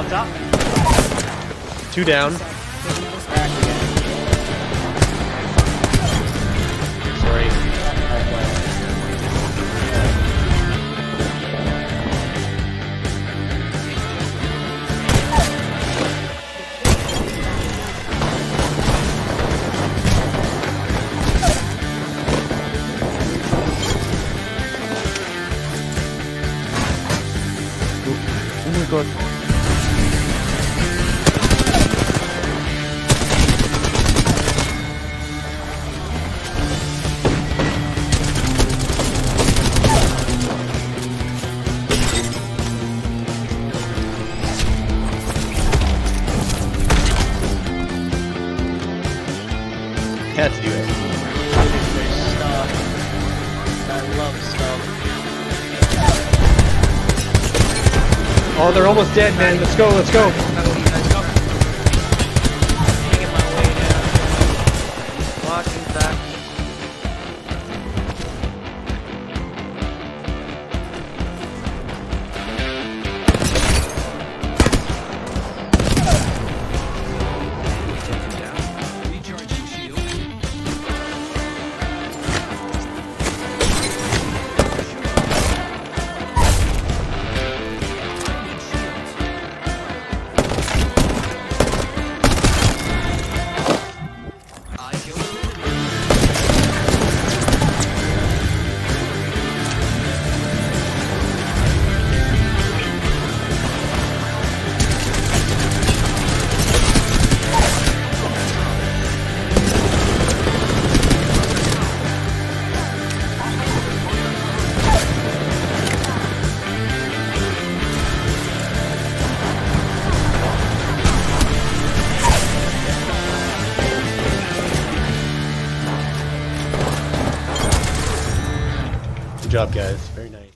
On top. 2 down. Sorry. Oh my god. Had to do it. Stuff. I love stuff. Oh, they're almost dead, man. Let's go, let's go. Making my way down. Walking back. Good job, guys. Very nice.